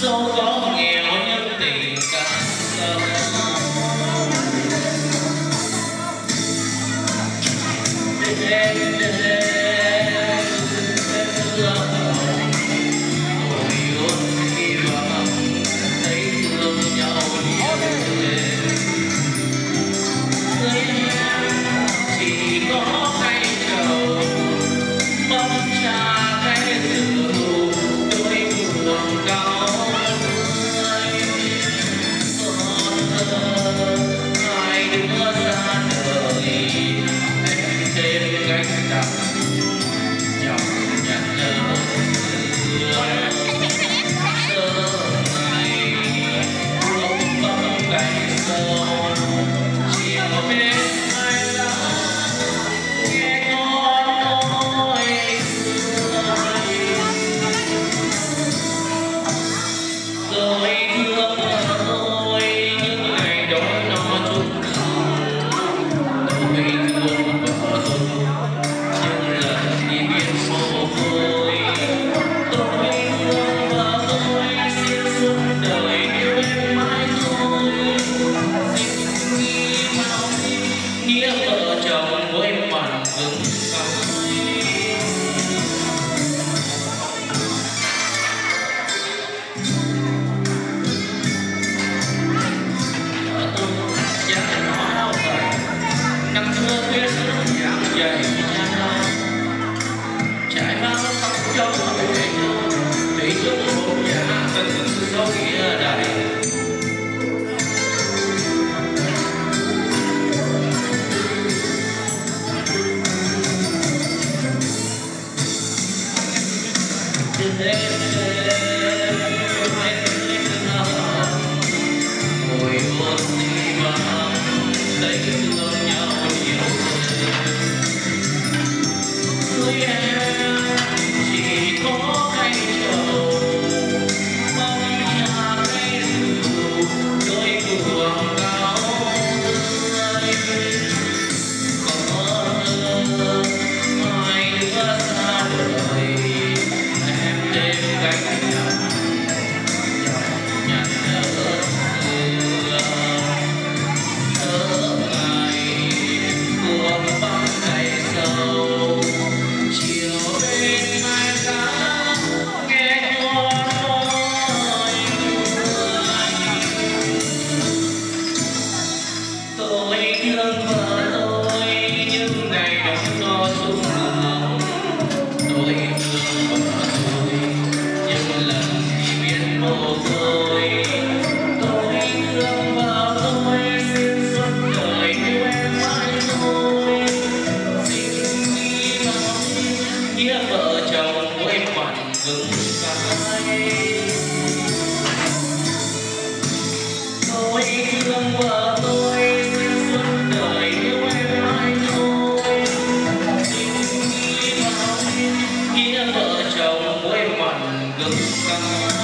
dẫu có nghèo nhưng tình càng sâu. Trải bao khóc trong đời thủy chung một nhà tình sâu nghĩa đầy. Ngồi ôn đi vào đây thương nhau nhiều người em chỉ có cây trầu mong nhà cây rượu đôi cuồng cao tươi có mơ mai nữa xa đời em đêm cánh đồng nhặt nhớ xưa ngày của băng ngày sâu chiều bên mai cá nghe gió nói tôi thương vợ tôi nhưng ngày đông nó xuống lòng tôi thương vợ tôi nhưng lần đi biến mồ côi tôi thương vợ tôi xin suốt đời yêu em mãi thôi xin đi vào nghĩa vợ chồng mỗi khoản gừng cay tôi thương vợ tôi xin suốt đời yêu em mãi thôi xin đi vào nghĩa vợ chồng mỗi khoản gừng cay.